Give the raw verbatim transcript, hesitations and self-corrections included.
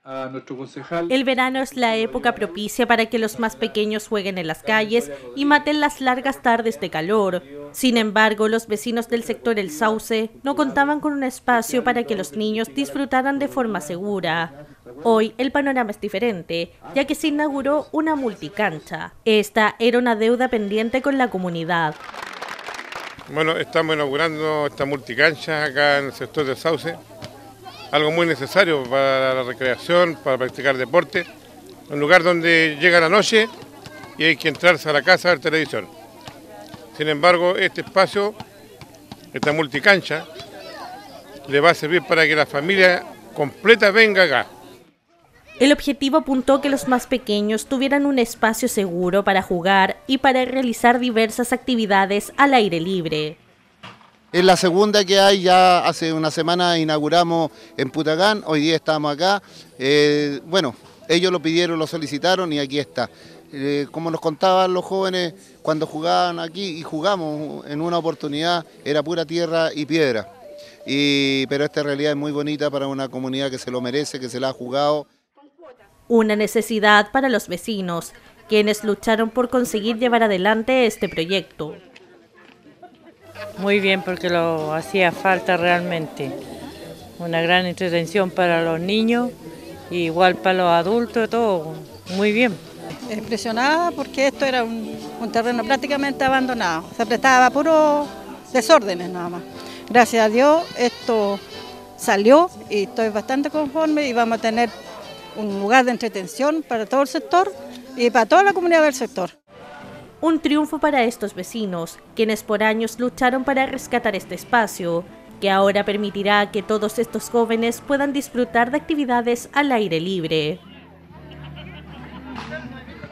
a nuestro concejal. El verano es la época propicia para que los más pequeños jueguen en las calles y maten las largas tardes de calor. Sin embargo, los vecinos del sector El Sauce no contaban con un espacio para que los niños disfrutaran de forma segura. Hoy el panorama es diferente, ya que se inauguró una multicancha. Esta era una deuda pendiente con la comunidad. Bueno, estamos inaugurando esta multicancha acá en el sector del Sauce. Algo muy necesario para la recreación, para practicar deporte. Un lugar donde llega la noche y hay que entrarse a la casa a ver televisión. Sin embargo, este espacio, esta multicancha, le va a servir para que la familia completa venga acá. El objetivo apuntó que los más pequeños tuvieran un espacio seguro para jugar y para realizar diversas actividades al aire libre. Es la segunda que hay, ya hace una semana inauguramos en Putacán, hoy día estamos acá. Eh, bueno, ellos lo pidieron, lo solicitaron y aquí está. Eh, como nos contaban los jóvenes cuando jugaban aquí y jugamos en una oportunidad, era pura tierra y piedra. Y, pero esta realidad es muy bonita para una comunidad que se lo merece, que se la ha jugado. Una necesidad para los vecinos, quienes lucharon por conseguir llevar adelante este proyecto. Muy bien, porque lo hacía falta realmente. Una gran entretención para los niños, igual para los adultos, todo muy bien. Impresionada porque esto era un, un terreno prácticamente abandonado. Se prestaba a puros desórdenes nada más. Gracias a Dios esto salió y estoy bastante conforme y vamos a tener un lugar de entretención para todo el sector y para toda la comunidad del sector. Un triunfo para estos vecinos, quienes por años lucharon para rescatar este espacio, que ahora permitirá que todos estos jóvenes puedan disfrutar de actividades al aire libre.